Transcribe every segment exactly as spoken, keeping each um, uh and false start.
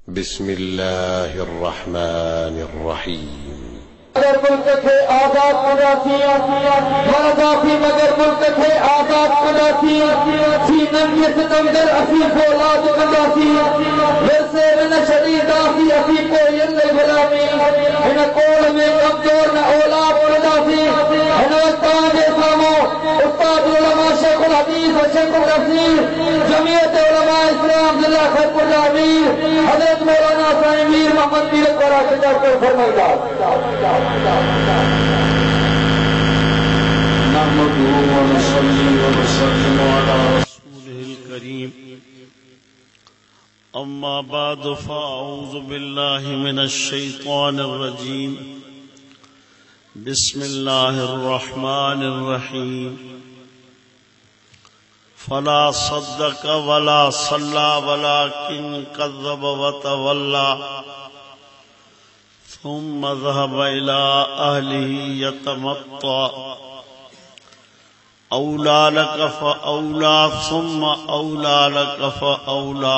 बिस्मिल्लाहिर्रहमानिर्रहीम। मगर मुल्क थे आजाद खुदा थी मरदा थी मगर मुल्क थे आजाद खुदा थी थी नंगे सितमगर असी फौलाद खुदा थी वैसे न शरीदा थी असी को यल्ले गुलामी इन कोल में कमजोर न औलाद खुदा थी इन वक्तां जे सामो उस्ताद उलमा शेखुल हदीस शेखुल रफीर जमीयत उलमा इस्लाम जिला खैरपुर अमीर हजरत मौलाना साईं मीर मोहम्मद पीर कोरा खिताब कर फरमाइदा नहमदुहु व नसल्ली व नसल्लिमु अला रसूलिहिल करीम। अम्मा बाद फ़अऊज़ु बिल्लाहि मिनश शैतानिर रजीम। बिस्मिल्लाहिर रहमानिर रहीम। फला सद्दक़ वला सल्ला वलाकिन कज़्ज़ब व तवल्ला थुम्मा ज़हब इला अहलिही यतमत्ता औला लक फ़औला थुम्मा औला लक फ़औला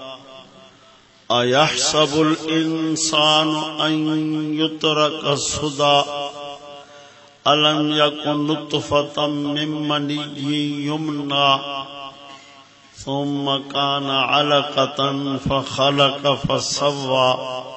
अयहसबुल इंसानु अन युत्रक सुदा अलम यकुन नुत्फ़तम मिन मनिय्यिन युमना थुम्मा काना अलक़तन फ़ख़लक़ फ़सव्वा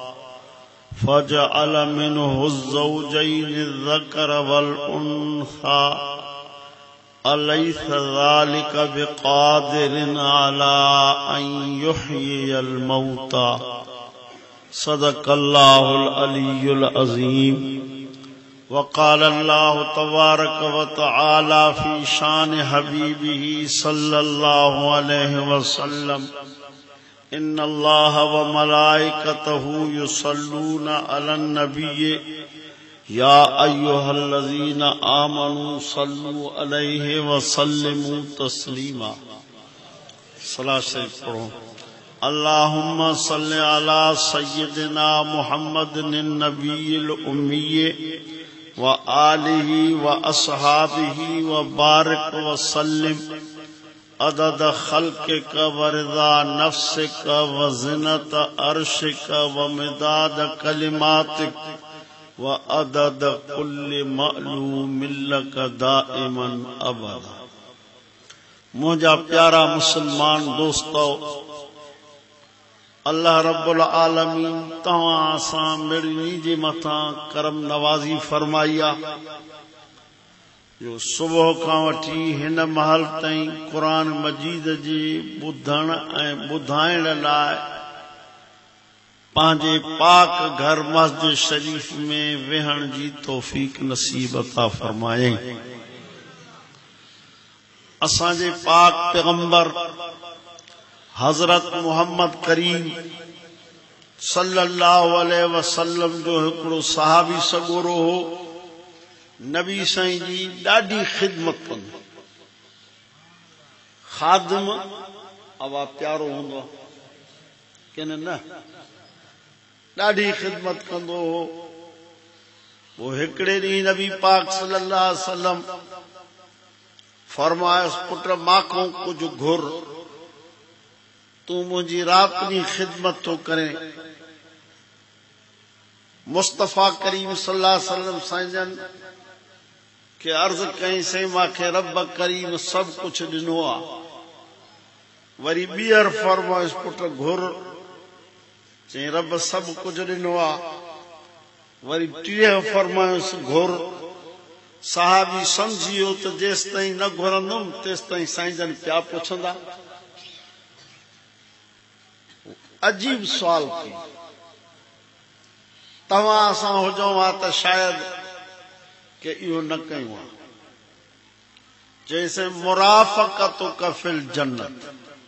फजअल मिन्हु ज़ौजैनि ज़कर वल उन्सा अलैस ज़ालिक बिक़ादिरिन अला अन युह्यियल मौता। सदक़ल्लाहुल अलियुल अज़ीम। वक़ाल अल्लाहु तबारक व तआला फ़ी शान हबीबिही सल्लल्लाहु अलैहि वसल्लम इन्नल्लाह व मलाइकतहु युसल्लूना अलन नबिय्य या अय्युहल्लज़ीना आमनू सल्लू अलैहि व सल्लिमू तस्लीमा। सलात शरीफ पढ़ो। अल्लाहुम्मा सल्लि अला सय्यिदिना मुहम्मदिन नबिय्यिल उम्मिय्य व आलिहि व अस्हाबिहि व बारिक व सल्लिम अदद खल्क़िक व रिज़ा नफ्सिक व ज़िनत अर्शिक व मिदाद कलिमातिक व अदद कुल्लि मअलूमिन लक दाइमन अबदा। मुझा प्यारा मुसलमान दोस्तों, अल्लाह रब्बुल आलमीन तव्हां सां मिड़नी जे मथां करम नवाज़ी फरमाइया जो सुबह खां वठी हिन महल ताईं क़ुरान मजीद जे ॿुधण ऐं ॿुधाइण लाइ पंहिंजे पाक घर मस्जिद शरीफ में वेहण जी तौफ़ीक नसीब अता फरमाए। असांजे पाक पैगंबर हज़रत मोहम्मद करीम सल्लल्लाहु अलैहि वसल्लम जो हिकिड़ो सहाबी सॻोरो हो। नबी साईं जी ॾाढी ख़िदमत कंदो। खादिम अवा प्यारो हूंदो कि न? ॾाढी ख़िदमत कंदो हो। वो हिकिड़े ॾींहुं नबी पाक सल्लल्लाहु अलैहि वसल्लम फरमायुसि, पुट माखों कुझु घुर, तूं मुंहिंजी रात ॾींहुं ख़िदमत थो करे। मुस्तफ़ा करीम सल्लल्लाहु अलैहि वसल्लम साईं जन के अर्ज़ कई से मांखे रब करीम सब कुछ ॾिनो आ। वरी ॿीहर फरमाइश पुट घुर, चई रब सब कुछ ॾिनो आ। वरी टीह फरमाइश घुर। सहाबी समझियो त जेस ताईं न घुरंदुमि तेस ताईं साईं जन पिया पुछंदा। अजीब सवाल कई। तव्हां असां हुजूं हा त शायद के इहो न कयूं हा। जैसे मुराफ़क़तुक फ़िल जन्नत,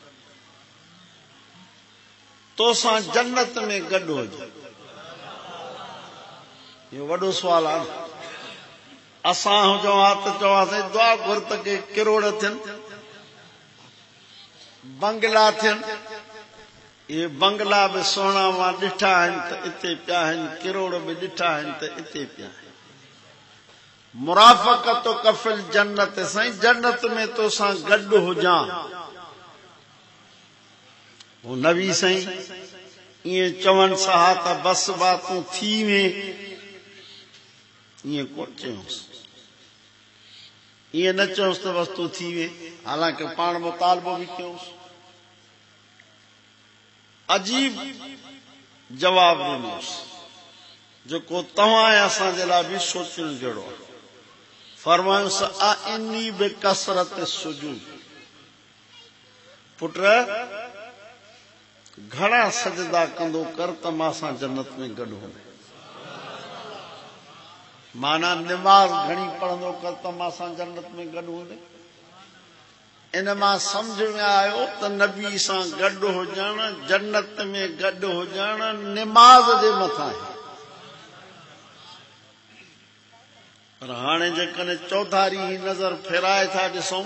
तोसां जन्नत में गॾु हुजे। इहो वॾो सुवाल आहे। असां हुजूं हा त चवांसीं दुआ घुर त के किरोड़ थियनि, बंगला थियनि। ये बंगला भी सोना मां ॾिठा आहिनि त इते पिया आहिनि, किरोड़ भी ॾिठा आहिनि त इते पिया आहिनि। मुराफ़क़तुक फ़िल जन्नत, साईं जन्नत में तोसां गॾु हुजां। वो नबी साईं इएं चवनि सहा त बस बातूं थी वे इएं कोन चयूंसि इएं न चयूंसि त बस तूं थी वे हालांकि पाण मुतालबो बि कयूंसि अजीब जवाब ॾिनोसि जेको तव्हां ऐं असांजे लाइ बि सोचण जहिड़ो आहे फरमायुसि आ इनी बि कसरत सुजूद पुट घणा सजदा कंदो कर त मां सां जन्नत में गॾु हूंदे माना निमाज़ घणी पढ़ंदो कर त मां सां जन्नत में गॾु हूंदे इन मां सम्झ में आयो त नबी सां गॾु हुजण जन्नत में गॾु हुजण निमाज़ जे मथां आहे पर हाणे जेकॾहिं चौधारी ही नज़र फेराए था ॾिसूं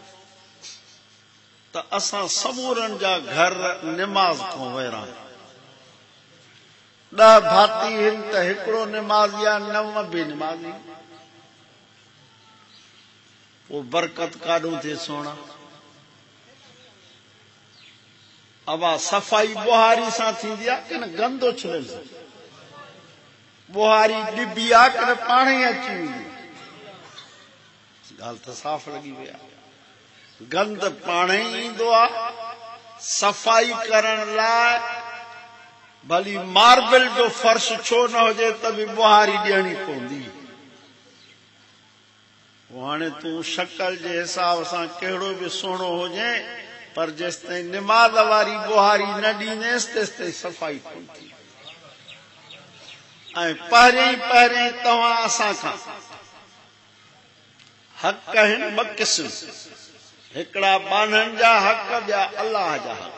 त असां समूरनि जा घर निमाज़ खां वहिरा ॾह भाती आहिनि त हिकिड़ो निमाज़ी आहे नव बि निमाज़ी पोइ बरकत काॾूं थिए सोना अबा सफ़ाई बुहारी सां थींदी आहे कि न गंद उछलियल बुहारी ॾिबी आहे कि न पाण ई अची वेंदी ॻाल्हि त साफ़ लॻी वई आहे गंद पाण ई ईंदो आहे सफ़ाई करण लाइ भली मार्बल जो फर्श छो न हुजे त बि बुहारी ॾियणी पवंदी हाणे तूं शक्ल जे हिसाब सां कहिड़ो बि सुहिणो हुजे पर जेसिताईं निमाज़ वारी बुहारी न ॾींदेसि तेसिताईं सफ़ाई कोन थी ऐं पहिरियों पहिरियों तव्हां असां खां हक़ आहिनि ॿ क़िस्म हिकिड़ा बाननि जा हक़ ॿिया अलाह जा हक़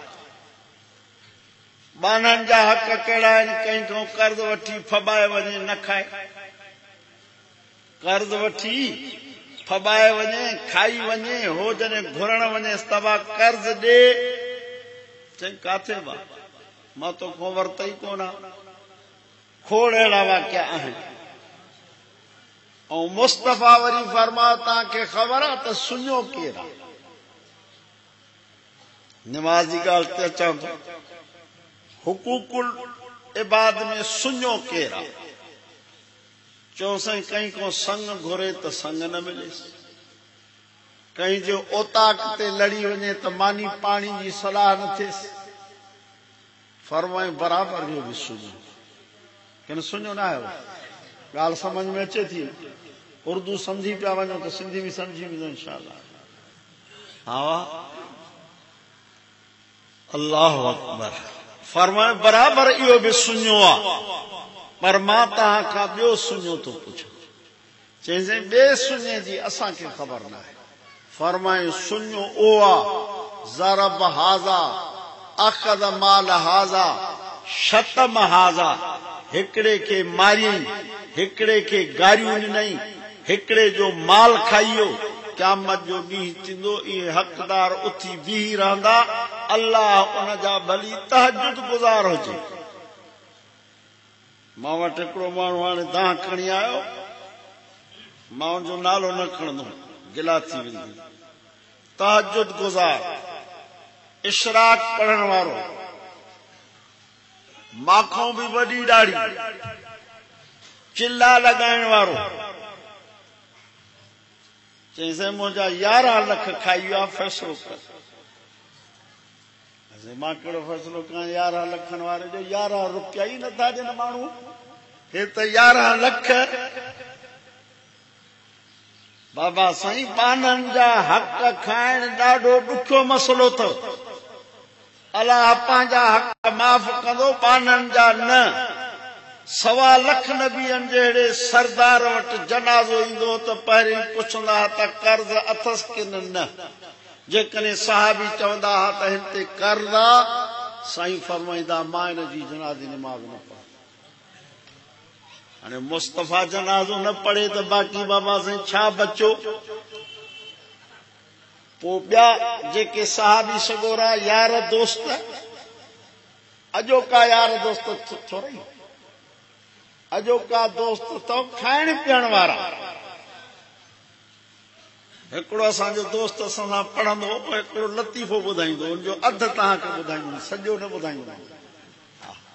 बाननि जा हक़ कहिड़ा आहिनि कंहिं खां कर्ज़ वठी फॿाए वञे न खाए कर्ज़ वठी फॿाए वञे खाई वञे हो जॾहिं घुरण वञे तबा कर्ज़ ॾे चई काथे बा मां तोखां वरितो ई कोन खोड़ अहिड़ा वाकिया आहिनि ऐं मुस्तफ़ा वरी फरमायो तव्हांखे ख़बर आहे त सुञो केरु आहे निमाज़ जी ॻाल्हि ते अचां थो हुकूकुल इबाद में सुञो केरु आहे चओ साईं कंहिं को संग घुरे त संग न मिलेसि कंहिं जो ओताक ते लड़ी वञे त मानी पाणी जी सलाह न थिएसि फरमाए बराबरि जो बि सुञो किन सुञो न आयो ॻाल्हि समझ में अचे थी उर्दू सम्झी पिया वञो त सिंधी बि सम्झी वेंदो इंशाअल्लाह हा अल्लाह अकबर फरमाए बराबरि इहो बि सुञो आहे पर मां तव्हां खां ॿियो सुञो थो पुछां चइजे ॿिए सुञे जी असांखे ख़बर न आहे फरमाए सुञो ओ आहे ज़रब हाज़ा अख़द माल हाज़ा शतम हाज़ा हिकिड़े खे मारियईं हिकिड़े खे गारियूं ॾिनई हिकिड़े जो माल खाइयो क़यामत जो ॾींहुं थींदो इहे हक़दार उथी बीही रहंदा अल्लाह उन जा भली तहजुद गुज़ार हुजे मां वटि हिकिड़ो माण्हू हाणे दाह खणी आयो मां उनजो नालो न खणंदुमि गिला थी वेंदी तहजुद गुज़ार इशराक पढ़ण वारो माखों बि वॾी ॾाढ़ी चिल्ला लॻाइण वारो चईं मुंहिंजा यारहं लख खाई विया फ़ैसिलो कर मां कहिड़ो फ़ैसिलो कयां यारहं लखनि वारे जो यारहं रुपया ई नथा ॾियनि माण्हू हे त यारहं लख बाबा साईं बाननि जा हक़ खाइण ॾाढो ॾुखियो मसइलो अथव अलाह पंहिंजा हक़ माफ़ कंदो बाननि जा न सवा लख नबियनि जहिड़े सरदार वटि जनाज़ो ईंदो त पहिरीं पुछंदा त कर्ज़ अथसि कि न जेकॾहिं साहबी चवंदा हुआ त हिन ते कर्ज़ आहे साईं फरमाईंदा मां हिन जी जनाज़े निमाज़ न पढ़ हाणे मुस्तफ़ा जनाज़ो न पढ़े त बाक़ी बाबा साईं छा बचो पोइ ॿिया जेके साहबी सगोरा यार दोस्त अॼोका यार दोस्त थोरा ई अॼोका दोस्त तो खाइण पीअण वारा हिकिड़ो असांजो दोस्त असां सां पढ़ंदो हिकिड़ो लतीफ़ो ॿुधाईंदो हुनजो अधु तव्हांखे ॿुधाईंदो सॼो न ॿुधाईंदो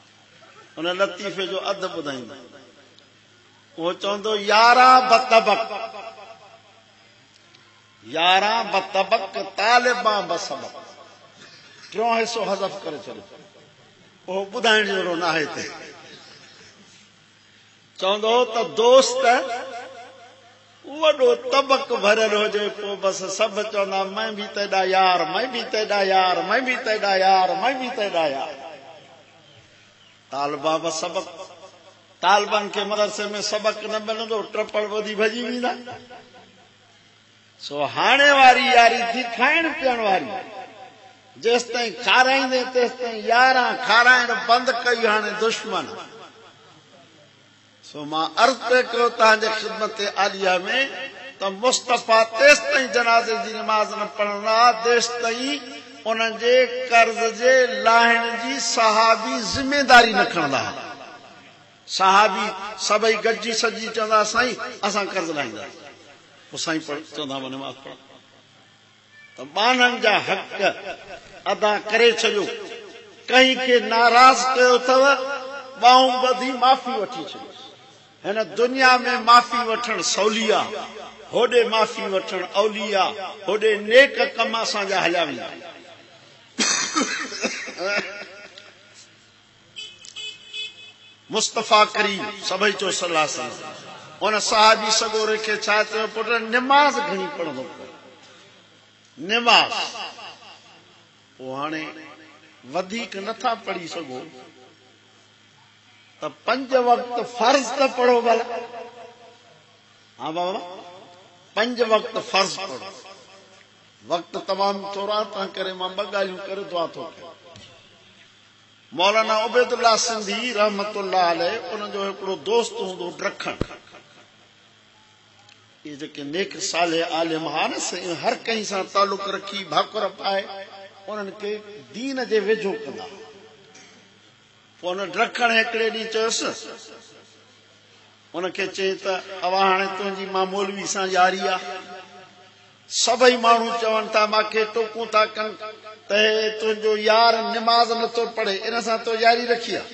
उन लतीफ़े जो अधु ॿुधाईंदो। वो चवंदो यारहं बतबक यारहं बतबक तालिबां बसबक टियों हिसो हज़फ करे छॾियो। उहो ॿुधाइण जहिड़ो न आहे हिते। चवंदो त दोस्त वॾो तबक भरियल हुजे पोइ बसि सभु चवंदा मैं बि तेॾा यार मैं बि तेॾा यार मैं बि तेॾा यार मैं बि तेॾा यार। तालिबा बि सबक तालिबान खे मदरसे में सबक न मिलंदो ट्रपड़ ॿधी भॼी वेंदा। सो हाणे वारी यारी थी खाइण पीअण वारी। जेसि ताईं खाराईंदे तेसि ताईं यारहं खाराइण बंदि कई हाणे दुश्मन। सो मां अर्ज़ पे कयो तव्हांजे ख़िदमत आलिया में त मुस्तफ़ा तेसि ताईं जनाज़े जी नमाज़ न पढ़ंदा तेसि ताईं उन्हनि जे कर्ज़ जे लाहिण जी सहाबी ज़िमेदारी न खणंदा। सहाबी सभई गॾिजी सॼी चवंदा साईं असां कर्ज़ लाहींदासीं। पोइ साईं चवंदा नमाज़ पढ़ त ॿाननि जा हक़ अदा करे छॾियो। कंहिं खे नाराज़ कयो अथव ॿाहूं ॿधी माफ़ी वठी छॾियो। हिन दुनिया में माफ़ी वठण सवली आहे, होॾे माफ़ी वठण अवली आहे, होॾे नेक कम असांजा हलिया वेंदा। मुस्तफ़ा करीम सभई चो सलाह सलाह उन साहबी सगोरे खे छा चयो पुट निमाज़ घणी पढ़ंदो निमाज़। पोइ हाणे वधीक नथा पढ़ी सघो त पंज वक़्त फर्ज़ त पढ़ो भला। हा बाबा पंज वक़्त फर्ज़ पढ़ो। वक़्त तमामु थोरा तंहिं करे मां ॿ ॻाल्हियूं करे दुआ थो कयां। मौलाना उबैदुल्लाह सिंधी रहमतुल्लाह अलैह उनजो हिकिड़ो दोस्त हूंदो ड्रखण। ये जेके नेक साले आलिम हा न हर कंहिं सां तालुक रखी भाकुर पाए उन्हनि खे दीन जे वेझो कंदा। पोइ उन ड्रखण हिकिड़े ॾींहुं चयोसि उनखे चई त अवा हाणे तुंहिंजी मां मौलवी सां यारी आहे। सभई माण्हू चवनि था मूंखे टोकूं था कनि त तुंहिंजो यार निमाज़ नथो पढ़े इन सां तो यारी रखी आहे।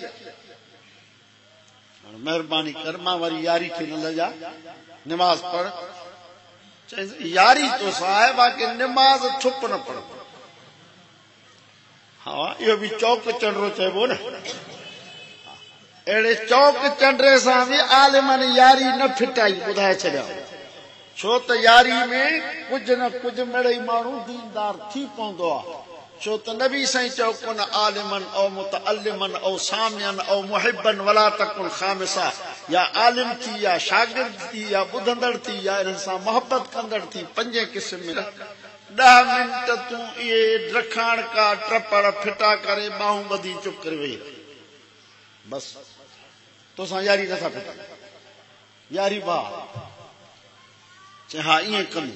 महिरबानी कर मां वरी यारी खे न लॼा निमाज़ पढ़। चई यारी तो आहे बाक़ी निमाज़ छुप न पढ़। हा इहो बि चौक चंडरो चइबो न। अहिड़े चौक चंडरे सां बि आलिमनि यारी न फिटाई ॿुधाए छॾिया। छो त यारी में कुझु न कुझु मिड़ई माण्हू दीनदार थी पवंदो आहे। छो त नबी साईं चयो कुन आलिमन औ मुतअल्लिमन औ सामियन औ मुहिबन वला तकुन खामिसा। या आलिम थी या शागिर्द थी या ॿुधंदड़ थी या इन्हनि सां मोहबत कंदड़ थी पंजे क़िस्म में ॾह मिंट तूं इहे ड्रखाण का ट्रपड़ फिटा करे ॿाहूं ॿधी चुप करे वेही रह बस तोसां यारी नथा फिटा यारी बा चए हा ईअं कंदी।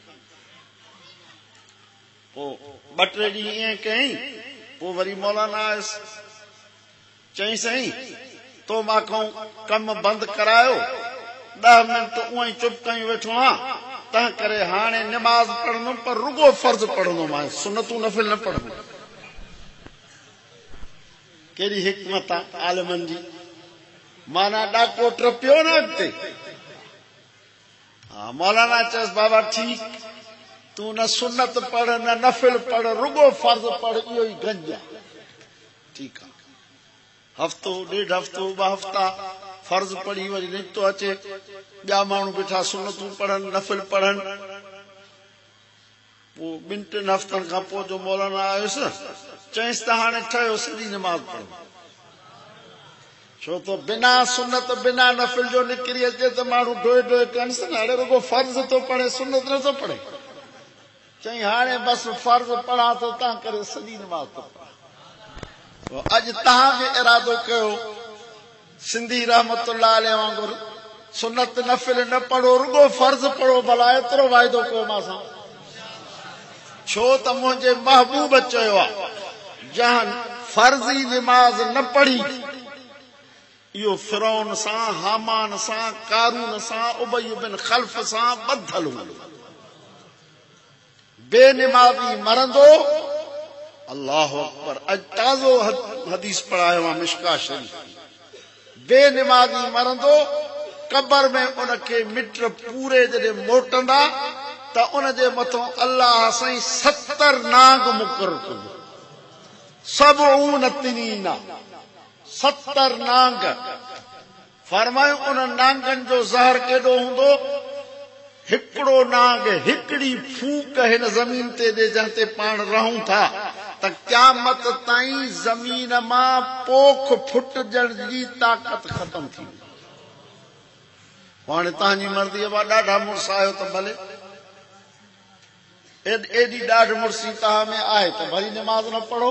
पोइ ॿ टे ॾींहं ईअं कयईं। पोइ वरी मौलाना आयुसि चई साईं तो मां कमु बंदि करायो ॾह मिंट उअं ई चुप कयूं वेठो आहियां तंहिं करे हाणे निमाज़ पढ़ंदुमि पर रुगो फर्ज़ पढ़ंदुमि सुनतूं नफ़िल न पढ़ंदुमि। कहिड़ी हिकमत आहे आलिमनि जी। माना ॾाको टपियो न अॻिते। हा मौलाना चयसि बाबा ठीकु तूं न सुनत पढ़ न नफ़िल पढ़ रुगो फर्ज़ पढ़ इहो ई गंज आहे। ठीकु आहे हफ़्तो ॾेढ हफ़्तो ॿ हफ़्ता फर्ज़ पढ़ी वरी निकितो अचे ॿिया माण्हू वेठा सुनतूं पढ़नि नफ़िल पढ़नि। पोइ ॿिनि टिनि हफ़्तनि खां पोइ जो मौलाना आयुसि चयसि त हाणे ठहियो सिधी निमाज़ पढ़ो। छो त बिना सुनत बिना नफ़िल जो निकिरी अचे त माण्हू ढोए ढोए कनिसि न हाणे रुगो फर्ज़ थो पढ़े सुनत नथो पढ़े। चई हाणे बसि फर्ज़ पढ़ा थो तंहिं करे सॼी निमाज़ थो पढ़ा। अॼु तव्हां बि इरादो कयो सिंधी रहमतुल्लाह अलैह वांगुरु सुनत नफ़िल न पढ़ो रुगो फर्ज़ पढ़ो भला एतिरो वाइदो कयो मां सां। छो त मुंहिंजे महबूब चयो आहे जहन फर्ज़ी निमाज़ न पढ़ी इहो फिरौन सां हामान सां कारून सां उबई बिन खल्फ सां ॿधल हूंदो। बेनिमाज़ी मरंदो। अल्लाह अकबर। अॼु ताज़ो हदीस पढ़ायो आहे मिशका शरीफ़ बेनिमाज़ी मरंदो कबर में उनखे मिट पूरे जॾहिं मोटंदा त उन जे मथां अल्लाह साईं सतर नांग मुक़ररु कंदो सबऊन तिनीना सतर नांग फरमायूं उन नांगनि जो ज़हर केॾो हूंदो हिकिड़ो नांग हिकिड़ी फूक हिन ज़मीन ते ॾे जंहिं ते पाण रहूं था त क़यामत ताईं ज़मीन मां पोख फुटजण जी ताक़त ख़तम थी हाणे तव्हांजी मर्ज़ीअ मां ॾाढा मुड़ुस आहियो त भले एॾी ॾाढ मुड़सी तव्हां में आहे त भली निमाज़ न पढ़ो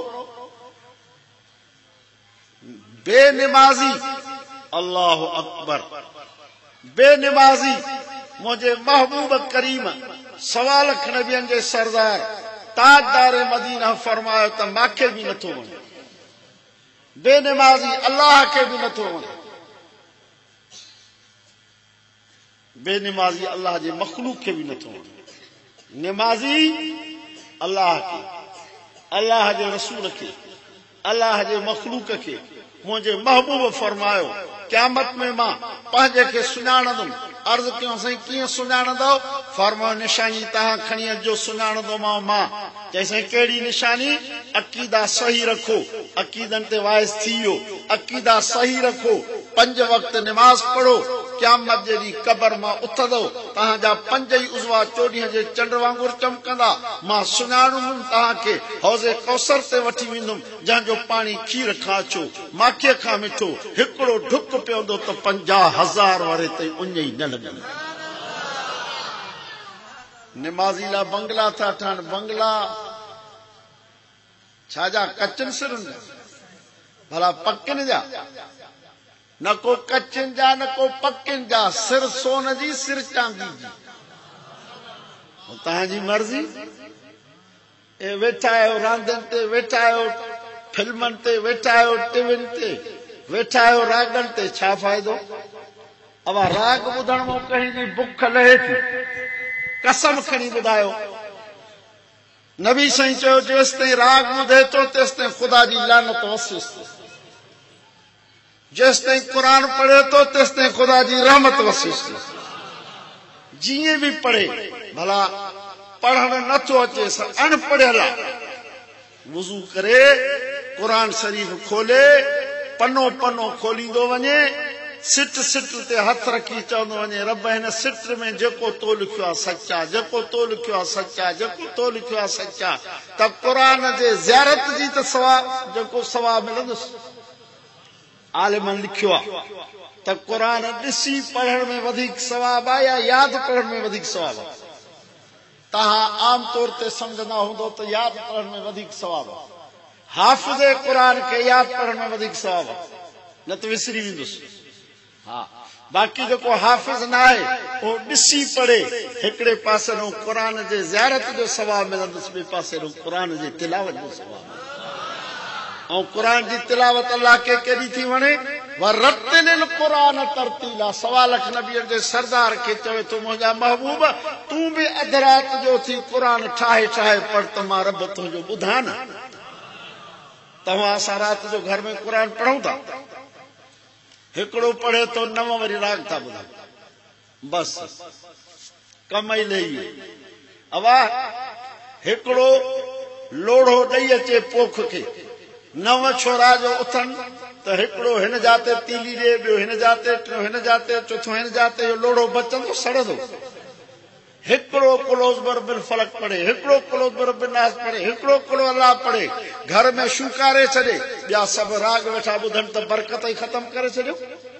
बेनिमाज़ी अल्लाह अकबर बेनिमाज़ी मुंहिंजे महबूब करीम सवा लख नबियनि जे सरदार ताजदार मदीना फरमायो त मूंखे बि नथो वणे बेनिमाज़ी अल्लाह खे बि नथो वणे बेनिमाज़ी अल्लाह जे मखलूक खे बि नथो वणे निमाज़ी अल्लाह खे अल्लाह जे रसूल खे अल्लाह जे मखलूक खे मुंहिंजे महबूब फरमायो क़यामत में मां पंहिंजे खे सुञाणंदुमि अर्ज़ कयूं साईं कीअं सुञाणंदो फरमायो निशानी तव्हां खणी अचो सुञाणंदोमांव मां चई साईं कहिड़ी निशानी अक़ीदा सही रखो अक़ीदनि ते वाइस थी वियो अक़ीदा सही रखो पंज वक़्त निमाज़ पढ़ो क़यामत जे ॾींहुं कबर मां उथंदो तव्हांजा पंज ई उज़वा चोॾींहं जे चंड वांगुरु चमकंदा मां सुञाणंदुमि तव्हांखे हौज़े कौसर ते वठी वेंदुमि जंहिंजो पाणी खीर खां अचो माखीअ खां मिठो हिकिड़ो ढुक पवंदो त पंजाह हज़ार वारे ताईं उञ ई न लॻंदी निमाज़ी लाइ बंगला था ठहनि बंगला छाजा कचनि सिरनि भला पकिन जा न को कचनि जा न को पकिन जा सिर सोन जी सिर चांदी जी तव्हांजी मर्ज़ी ए वेठा आहियो रांदियुनि ते वेठा आहियो फिल्मनि ते वेठा आहियो टीवियुनि ते वेठा आहियो रागनि ते छा फ़ाइदो अब राग ॿुधण में कंहिं जी बुख लहे थी कसम खणी ॿुधायो नबी साईं चयो जेसि ताईं राग ॿुधे थो तेसि ताईं ख़ुदा जी लानत वसिस जेसि ताईं क़ुर पढ़े थो तेसि ताईं ख़ुदा जी रहमत वसिस जीअं बि पढ़े भला पढ़ण नथो अचेसि अनपढ़ियल वुज़ू करे क़ुर शरीफ़ खोले पनो पनो खोलींदो वञे सिट सिट ते हथ रखी चवंदो वञे रब हिन सिट में जेको तो लिखियो आहे सच आहे जेको तो लिखियो आहे सच आहे जेको तो लिखियो आहे सच आहे त क़ुर जे ज़ियारत जी त सवाब जेको सवाब मिलंदुसि आलिमनि लिखियो आहे त क़ुर ॾिसी पढ़ण में वधीक सवाब आहे या यादि पढ़ण में वधीक सवाब आहे तव्हां आम तौर ते सम्झंदा हूंदो त यादि पढ़ण में वधीक सवाब आहे हाफ़िज़ क़ुर खे यादि पढ़ण में वधीक सवाब आहे न त विसरी वेंदुसि हा बाक़ी जेको हाफ़िज़ न आहे उहो ॾिसी पढ़े हिकिड़े पासे ॾों क़ुर जे ज़ियारत जो सवाब मिलंदुसि ॿिए पासे ॾों क़ुर जे तिलावत जो सवाब ऐं क़ुर जी तिलावत अल्लाह खे केॾी थी वणे वरतिल क़ुरान तरतीला सवा लख नबीअ जे सरदार खे चवे थो मुंहिंजा महबूब तूं बि अधु राति जो थी क़ुर ठाहे ठाहे पढ़ त मां रब तुंहिंजो ॿुधां न तव्हां असां राति जो घर में क़ुर पढ़ूं था हिकिड़ो पढ़े तो नव वरी राग था ॿुधायो बस कम ई लही अवा हिकिड़ो लोढ़ो ॾेई अचे पोख खे नव छोरा जो उथनि त हिकिड़ो हिन जाते तीली ॾे ॿियो हिन जाते टियों हिन जाते चौथो हिन जाते इहो लोढ़ो बचंदो सड़ंदो हिकिड़ो कुलोज़ बिल फलक पढ़े हिकिड़ो कुलोज़ बिल नास पढ़े हिकिड़ो कुलो अल्लाह पढ़े घर में शूकारे छॾे ॿिया सभु राग वेठा ॿुधनि त बरकत ई ख़तम करे छॾियो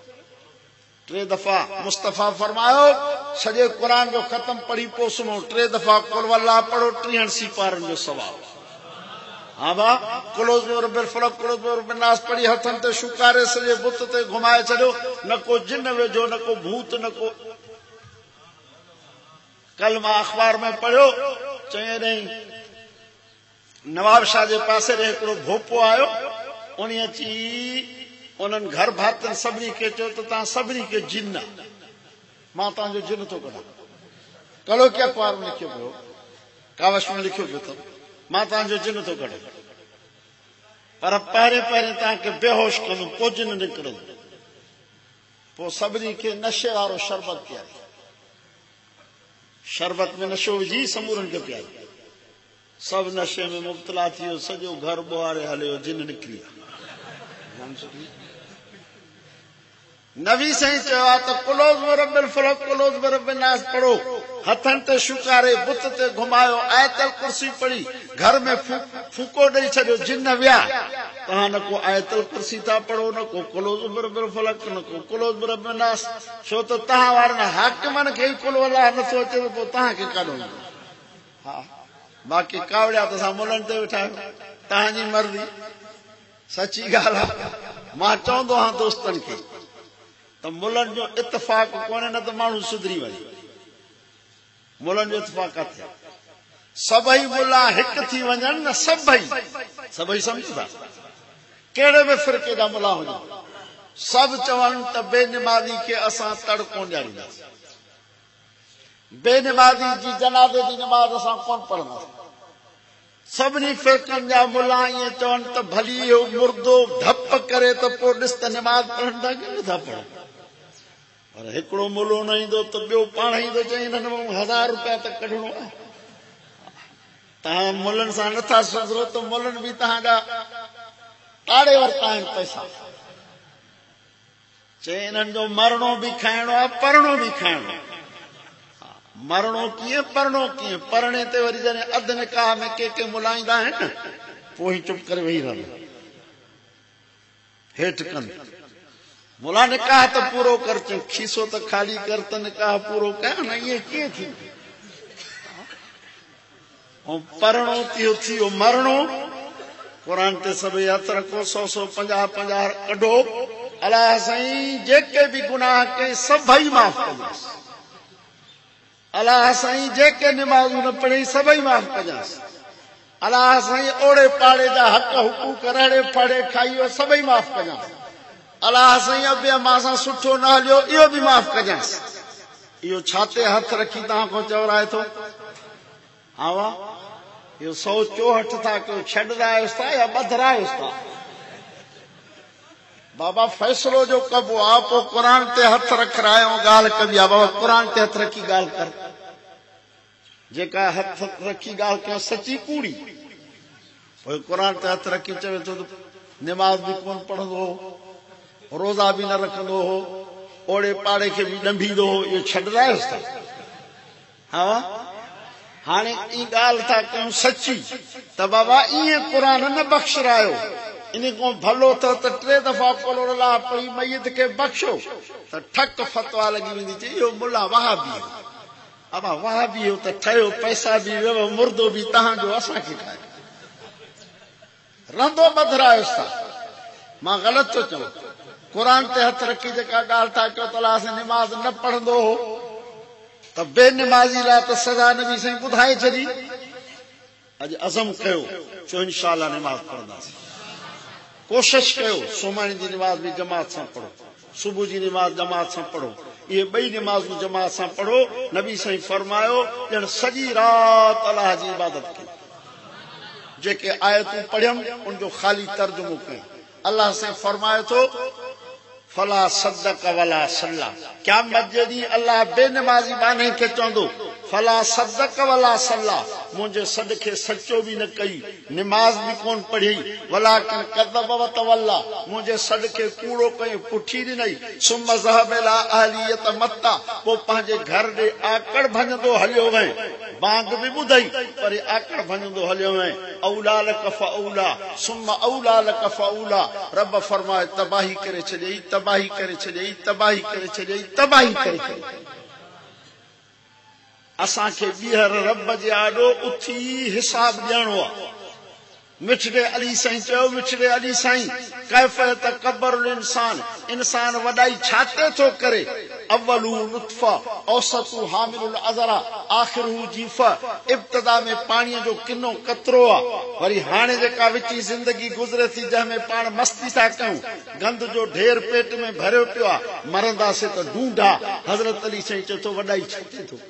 टे दफ़ा मुस्तफ़ा फरमायो सॼे क़ुर जो ख़तम पढ़ी पोइ सुम्हो टे दफ़ा कुल अल्लाह पढ़ो टीहनि सिपारनि जो सवाब हा भा कुलोज़ बिल फलक कुलोज़ बिल नास पढ़ी हथनि ते शूकारे सॼे बुत ते घुमाए छॾियो न को जिन वेझो न को भूत न को कल मां अख़बार में पढ़ियो चई ॾहीं नवाब शाह जे पासे ॾे हिकिड़ो भोपो आयो उन अची उन्हनि घर भातनि सभिनी खे चयो त तव्हां सभिनी खे जिन मां तव्हांजो जिन थो कढां कलो क्या अख़बार में लिखियो पियो कावश में लिखियो पियो अथव मां तव्हांजो जिन थो कढां पर पहिरें पहिरें तव्हांखे बेहोश कंदुमि पोइ जिन निकिरंदो पोइ सभिनी खे नशे वारो शरबत पीआरे, शरबत में नशो विझी समूरनि खे पीआरे। सभु नशे में मुब्तला थी वियो, सॼो घर ॿुहारे हलियो, जिन निकिरी विया। नबी साईं चयो आहे त कुलोज़ बरबिल फलक कुलोज़ बरबिल नास पढ़ो, हथनि ते शुकारे, बुत ते घुमायो, आयतल कुर्सी पढ़ी, घर में फूको ॾेई छॾियो, जिन विया। तव्हां न को आयतल कुर्सी था पढ़ो, न को कुलोज़ बरबिल फलक, न को कुलोज़ बरबिल नास, छो त तव्हां वारनि हाकिमनि खे ई कुल अलाह नथो अचे त पोइ तव्हांखे काॾो ईंदो। हा, बाक़ी कावड़िया त असां मुलनि ते वेठा आहियूं, तव्हांजी मर्ज़ी। सची ॻाल्हि आहे। मां चवंदो आहियां दोस्तनि खे त मुलनि जो इतफ़ाक़ कोन्हे, न त माण्हू सुधरी वञे। मुलनि जो इतफ़ाक़ किथे? सभई मुला हिकु थी वञनि न, सभई सभई सम्झो था, कहिड़े बि फ़िरके जा मुला हुजनि, सभु चवनि त बेनिमाज़ी खे असां तड़को ॾियारींदासीं, बेनिमाज़ी जी जनाज़े जी नमाज़ असां कोन पढ़ंदासीं। सभिनी फ़िरकनि जा मुला ईअं चवनि त भली इहो मुर्दो डप करे त पोइ ॾिस त नमाज़ पढ़ंदा की नथा पढ़नि। पर हिकिड़ो मुलो न ईंदो त ॿियो पाण ईंदो, चई हिननि मां हज़ार रुपया त कढणो आहे। तव्हां मुलनि सां नथा सुधरो त मुलनि बि तव्हांजा ताड़े वरिता आहिनि पैसा। चई हिननि जो मरणो बि खाइणो आहे, पढ़णो बि खाइणो आहे। मरणो कीअं, पढ़णो कीअं? पढ़णे ते वरी जॾहिं अधु निकाह में के के मुलाईंदा आहिनि न, पोइ ई चुप करे वेही रहंदा, हेठि कनि। मुला निकाह त पूरो कर, चई खीसो त ख़ाली कर त निकाह पूरो कयां न, इएं कीअं थी? ऐं पढ़णो थियो थियो मरणो। क़ुर ते सभई हथ रखो, सौ सौ पंजाह पंजाह कढो। अलाह साईं जेके बि गुनाह कई सभई माफ़ कजांसि। अलाह साईं जेके निमाज़ूं न पढ़ी सभई माफ़ कजांसि। अलाह साईं ओड़े पाड़े जा हक़ हुकूक रड़े फड़े खाइयो सभई माफ़ कजांसि। अलाह साईं अॿिया मां सां सुठो न हलियो इहो बि माफ़ कजांसि। इहो छाते हथ रखी तव्हां खां चवराए थो? हा वाह, इहो सौ चौहठ था कयो, छॾरायोसि था या ॿधरायोसि था? बाबा फ़ैसिलो जो कबो आहे, पोइ क़ुर ते हथ रखारायो ॻाल्हि कबी आहे। बाबा क़ुर ते हथ रखी ॻाल्हि कर, जेका हथ रखी ॻाल्हि कयो सची कूड़ी। पोइ क़ुर ते हथ रखी चवे थो त निमाज़ बि कोन पढ़ंदो हो, रोज़ा बि न रखंदो हो, ओड़े पाड़े खे बि ॾंभींदो हो, इहो छॾरायोसि था? हा हाणे ई ॻाल्हि था कयूं सची त बाबा ईअं क़ुर न बख़्शरायो। इन खां भलो थियो त टे दफ़ा कुल अलाह पढ़ी मैयत खे बख़्शो त ठक फतवा लॻी वेंदी। चई इहो मुला वहाबी, अब वहाबी हो त ठहियो, पैसा बि वियो, मुर्दो बि तव्हांजो असांखे खाए रहंदो ॿधरायोसि था। मां ग़लति थो चवां? क़ुर ते हथ रखी जेका ॻाल्हि था कयो त अलाह साईं निमाज़ न पढ़ंदो हो त बेनिमाज़ी लाइ त सज़ा नबी साईं ॿुधाए छॾी। अॼु अज़म कयो, चो इंशाअल्लाह निमाज़ पढ़ंदासीं। कोशिश कयो सुम्हण जी निमाज़ बि जमात सां पढ़ो, सुबुह जी निमाज़ जमात सां पढ़ो, इहे ॿई निमाज़ूं जमात सां पढ़ो। नबी साईं फरमायो ॼण सॼी राति अलाह जी इबादत कई। जेके आयतूं पढ़ियमि उनजो ख़ाली तर्जुमो कयो। अलाह साईं फरमाए थो फला सदक वला सल्ला, क़यामत जे ॾींहुं अलाह बेनमाज़ी बाने खे चवंदो फला सदक वला सल्ला, मुंहिंजे सॾ खे सचो बि न कई, निमाज़ बि कोन पढ़ी, वलाकिन कज़ब व तवल्ला, मुंहिंजे सॾ खे कूड़ो कई, पुठी ॾिनई, सुम ज़हब इला अहली यतमत्ता, पोइ पंहिंजे घर ॾे आकड़ भञंदो हलियो वञे। बांग बि ॿुधई पर आकड़ भञंदो हलियो वञे। औला लक फऔला सुम औला लक फऔला, रब फरमाए तबाही करे छॾियई, तबाही करे छॾियई, तबाही करे छॾियई, तबाही करे छॾियई। असांखे ॿीहर रब जे आॾो उथी हिसाब ॾियणो आहे। मिठड़े अली साईं चयो, मिठड़े अली साईं कैफ़ तकब्बरुल इंसान, इंसान वॾाई छाते थो करे? अव्वलु नुत्फा, औसतु हामिलुल अज़रा, आख़िरु जीफ़ा, इब्तिदा में पाणीअ जो किनो कतरो आहे। वरी हाणे जेका विची ज़िंदगी गुज़रे थी जंहिंमें पाण मस्ती था कयूं, गंद जो ढेर पेट में भरियो पियो आहे, मरंदासीं त ढूंढा। हज़रत अली साईं चए थो वॾाई छाते थो?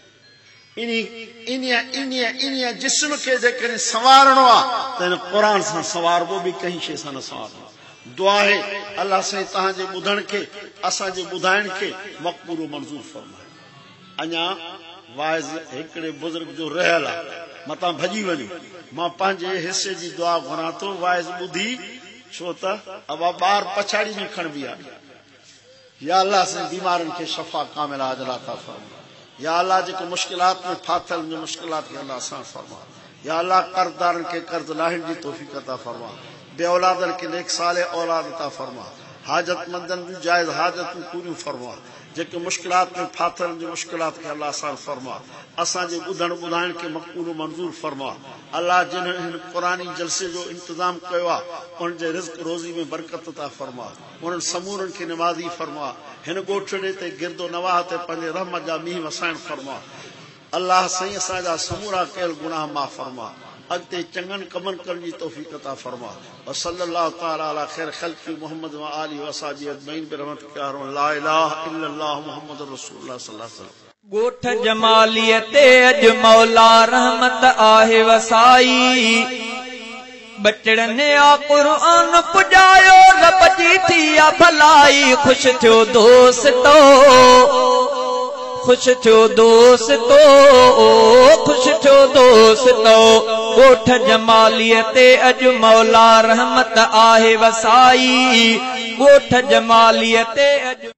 इन जिस्म खे जेकॾहिं संवारणो आहे त हिन क़ुर सां संवारबो, बि कंहिं शइ सां न संवारबो। दुआ है अल्लाह से तहांजे ॿुधण खे असांजे ॿुधाइण खे मक़बूल मंज़ूर फरमाए। अञा वाइज़ हिकिड़े बुज़ुर्ग जो रहियल आहे, मतां भॼी वञो, मां पंहिंजे हिसे जी दुआ घुरां थो वाइज़ ॿुधी, छो त अबा ॿार पछाड़ी में खणबी आहे। या अल्लाह से बीमारनि खे शफ़ा कामिला अजल अता फरमा। या अल्लाह जेको मुश्किलात में फाथल जो मुश्किलात खे अल्लाह आसान फरमा। या अल्लाह कर्ज़दारनि खे कर्ज़ लाहिण जी तौफ़ीक़ अता फरमा। बे औलादनि खे नेक साले औलाद अता फरमा। हाजतमंदनि जूं जाइज़ हाजतूं पूरियूं फरमा। जेके मुश्किलात में फाथल जो मुश्किलात खे अल्लाह आसान फरमा। असांजे ॿुधण ॿुधाइण खे मक़बूल मंज़ूर फरमा। अल्लाह जिन हिन क़ुरानी जलसे जो इंतज़ाम कयो आहे उन जे रिज़्क़ रोज़ी में बरकत अता फरमा। उन्हनि समूरनि खे निवाज़ी फरमा। हिन ॻोठड़े ते गिरदो नवाह ते पंहिंजे रहमत जा मींहं वसाइण फरमा। अल्लाह साईं असांजा समूरा कयल गुनाह माफ़ फरमा। अॻिते चङनि कमनि करण जी तौफ़ीक़ अता फरमा। व सल्लल्लाहु तआला अला खैर ख़ल्क़ी मुहम्मद व आलिहि व असहाबिहि अजमईन बिरहमतिक या रब्बल ला इलाहा इल्लल्लाह मुहम्मदुर रसूलुल्लाह सल्लल्लाहु अलैहि वसल्लम। गोठ जमालीअ ते अॼु मौला रहमत आहे वसाई। बचड़नि आ क़ुर्आन पुॼायो रब जी थी आ भलाई। ख़ुशि थियो दोस्तो, ख़ुशि थियो दोस्तो, ख़ुशि थियो दोस्तो। गोठ जमालीअ ते अॼु मौला रहमत आहे वसाई। गोठ जमालीअ ते अॼु